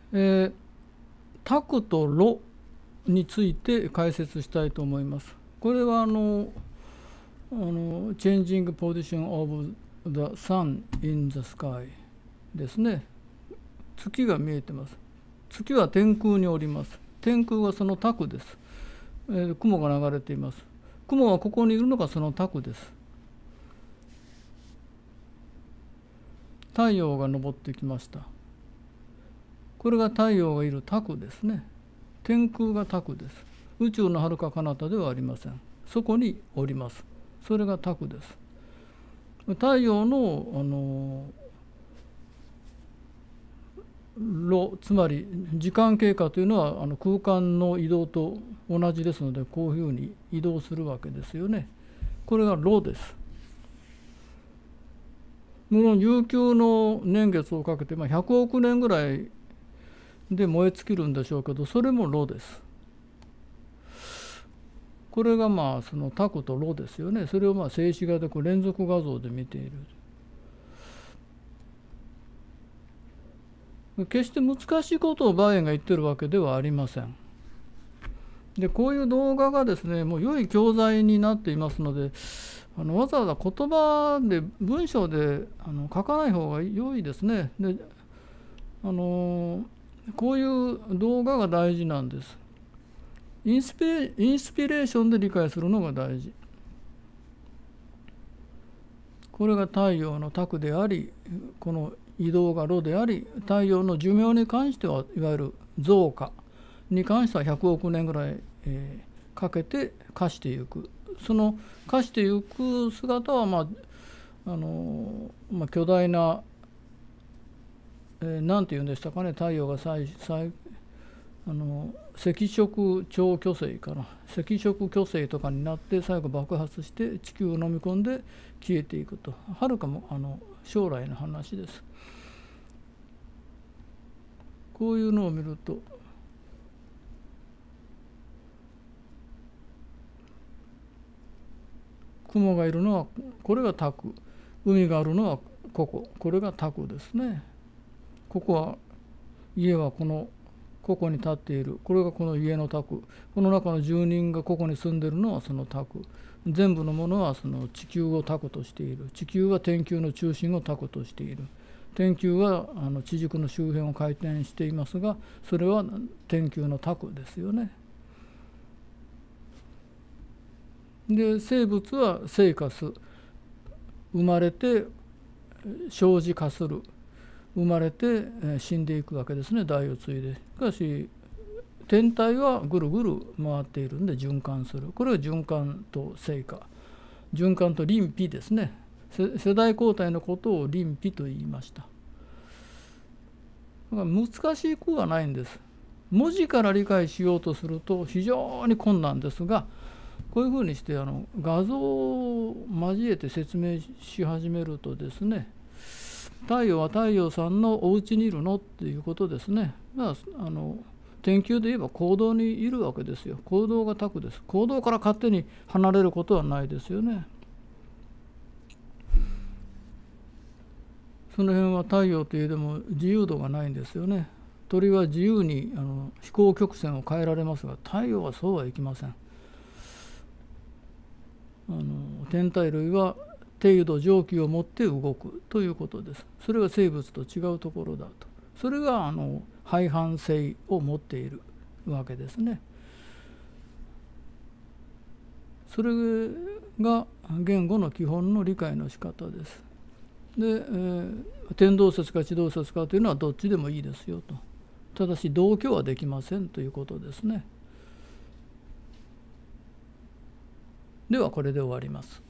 卓と炉について解説したいと思います。これはChanging Position of the Sun in the Sky ですね。月が見えてます。月は天空におります。天空はその卓です。雲が流れています。雲はここにいるのがその卓です。太陽が昇ってきました。これが太陽がいる卓ですね。天空が卓です。宇宙の遥か彼方ではありません。そこにおります。それが卓です。太陽の炉、つまり時間経過というのは空間の移動と同じですので、こういうふうに移動するわけですよね。これが炉です。無論悠久の年月をかけて、100億年ぐらいで燃え尽きるんでしょうけど、それも炉です。これがその卓と炉ですよね。それを静止画で連続画像で見ている。決して難しいことをバーエンが言ってるわけではありません。でこういう動画がですね、もう良い教材になっていますので、わざわざ言葉で文章で書かない方が良いですね。でこういう動画が大事なんです。インスピレーションで理解するのが大事。これが太陽の卓であり、この移動が炉であり、太陽の寿命に関してはいわゆる増加に関しては100億年ぐらい、かけて化していく。その化していく姿は巨大な、なんて言うんでしたかね、太陽が赤色超巨星かな、赤色巨星とかになって最後爆発して地球を飲み込んで消えていくと、はるかも将来の話です。こういうのを見ると雲がいるのはこれが卓、海があるのはこれが卓ですね。ここは家はここに立っている、これがこの家の卓、この中の住人がここに住んでいるのはその卓、全部のものはその地球を卓としている。地球は天球の中心を卓としている。天球は地軸の周辺を回転していますが、それは天球の卓ですよね。で生物は生化す、生まれて生じ化する、生まれて死んでいくわけですね、代を継いで。しかし天体はぐるぐる回っているんで循環する。これが循環と生化、循環と臨避ですね。世代交代のことを臨避と言いました。だから難しい句はないんです。文字から理解しようとすると非常に困難ですが、こういうふうにして画像を交えて説明し始めるとですね、太陽は太陽さんのお家にいるのっていうことですね。天球で言えば行動にいるわけですよ。行動が卓です。行動から勝手に離れることはないですよね。その辺は太陽といえども自由度がないんですよね。鳥は自由に飛行曲線を変えられますが、太陽はそうはいきません。天体類は程度常軌を持って動くということです。それが生物と違うところだと。それが廃反性を持っているわけですね。それが言語の基本の理解の仕方です。で、天動説か地動説かというのはどっちでもいいですよと。ただし同居はできませんということですね。ではこれで終わります。